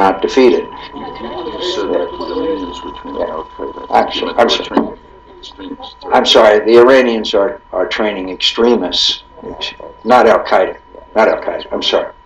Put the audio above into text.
not defeated. You said that the Iranians were training Al-Qaeda. I'm sorry, the Iranians are training extremists, not Al-Qaeda. Not Al-Qaeda, I'm sorry.